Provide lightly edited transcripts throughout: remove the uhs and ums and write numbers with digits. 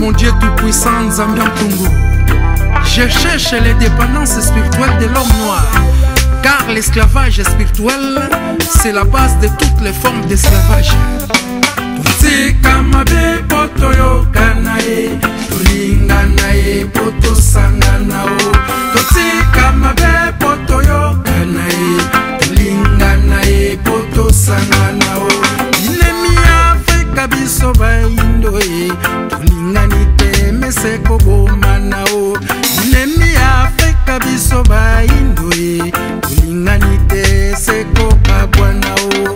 mon Dieu tout-puissant, Nzambi Ntungu. Je cherche les dépendances spirituelles de l'homme noir, car l'esclavage spirituel, c'est la base de toutes les formes d'esclavage. Tika mabe poto yokana e, tulingana e, poto sangana o. Tika mabe poto yokana e, tulingana e, poto sangana o. Inemi Afrika biso baindo e, tulingani te meseko bomana o. Inemi Afrika biso baindo e, tulingani te seko kabwana o.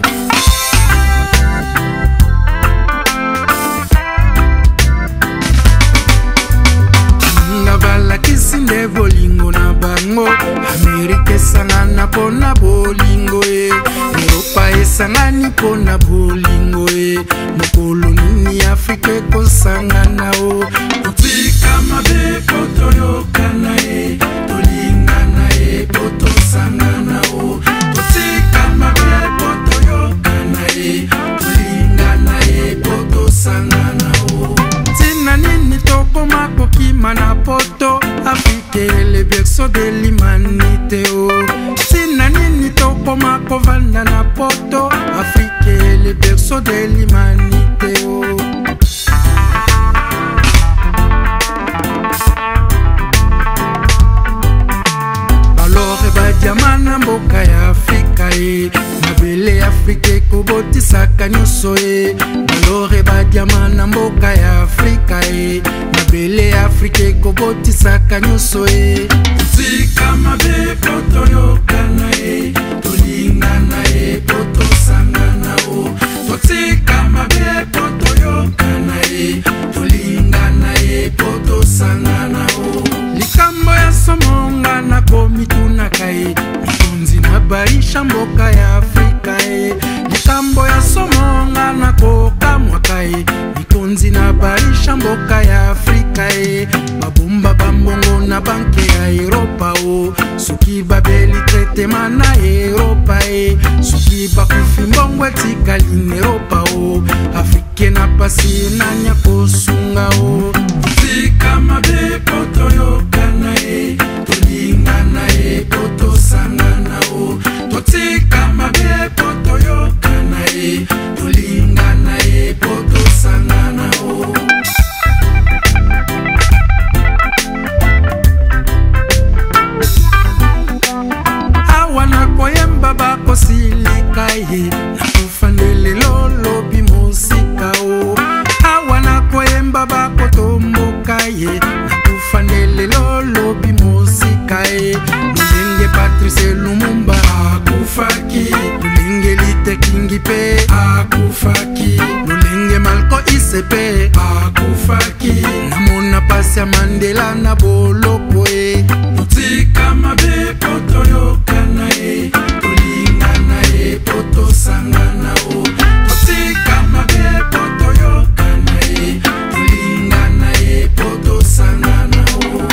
Kisinde bolingo na bango, Amerika esangana pona bolingo e, Europa esangani pona bolingo e, mokolo nini Afrika ekosangana o. Tika mabe poto yokana e, tolingana e, poto sangana o. Tika mabe poto yokana e, tolingana e, poto sangana o. Tina nini tokoma kokima na poto, Afrique est le berceau de l'humanité. Tina nini tokoma kovanda na poto, Afrique est le berceau de l'humanité. Balore badiamana mboka ya Afrika e, mabele Afrique kobotisaka nyonso e. Balore badiamana mboka ya Afrika e, mabele Afrique kobotisaka nyonso e. Tika mabe poto yokana e, tolingana e, poto sangana o. Tika mabe poto yokana e, tolingana e, poto sangana o. Likambo ya somonga na komitunaka e, mitunzi na baisha mboka ya Afrika e. Likambo ya somonga na kokamwaka e, mitunzi na baisha mboka ya Afrika e. Babumba bambongo na banke ya Europa o, suki babeli tretema na Europa e. Suki bakufi mbongo etikali na Europa o, Afrike na pasi na nyako sunga o. Tika mabe poto yokana e, tolingana e, poto sangana o. Tika mabe poto yokana e, tolingana e, poto sangana o. Awana koyemba bako silika ye, nakufandele lolobi musika o. Awana koyemba bako tomboka ye, nakufandele lolobi musika e. Mulenge Patrice Lumumba akufaki, mulenge Lite Kingi pe akufaki, mulenge Malko Isepe akufaki, namona pasi ya Mandela na boloko e. Tika mabe poto yokana e, tolingana e, poto sangana o. Tika mabe poto yokana e, tolingana e, poto sangana o.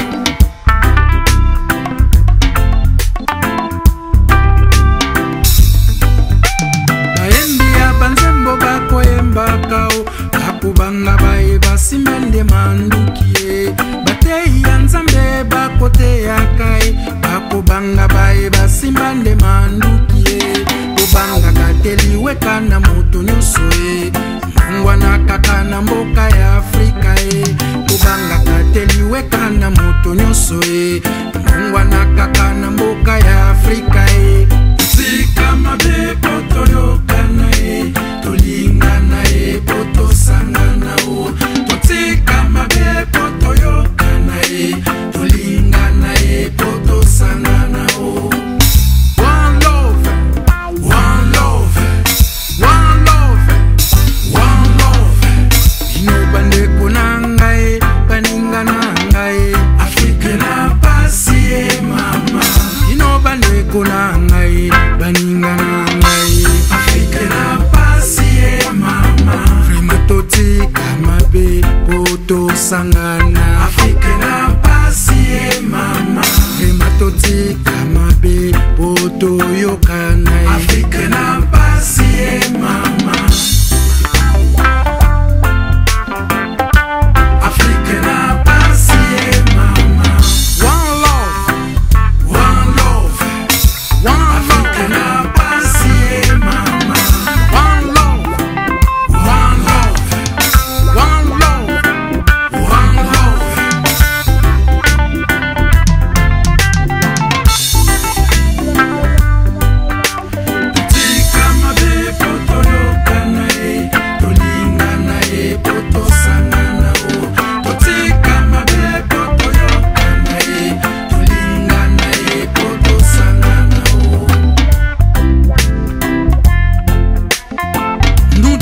Baembi ya banzembo bakoyembaka o, bakubanga bae basimende manduki e. Batei ya Nzambe bakote ya kai, bakubanga bae basimende manduki e. Kubanga kateli weka na moto nyuso e, mungwa na kaka na mboka ya Afrika e. Kubanga kateli weka na moto nyuso e, mungwa na kaka na mboka ya Afrika e. Tika mabe poto yokana e, tolingana e, poto sangana o. Tika mabe poto yokana e, tolingana e, poto sangana o. One love, one love, one love, one love. Ino bande kunanga e, baninga nanga e, Afrika na pasi e mama. Ino bande kunanga e, baninga nanga e, Afrika na pasi e mama. Frima totika mabe poto sangana, Afrika na pasi e mama. Frima totika mabe poto yokana e, Afrika na pasi e mama. Afrika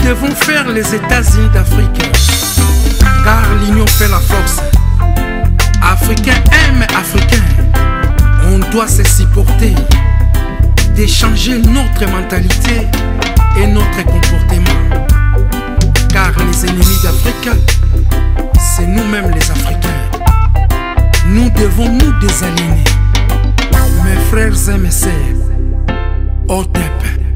devons faire les États-Unis d'Afrique, car l'union fait la force. Africain aime Africain. On doit se supporter, d'échanger notre mentalité et notre comportement. Car les ennemis d'Afrique, c'est nous-mêmes les Africains. Nous devons nous désaligner. Mes frères et mes sœurs, OTEP.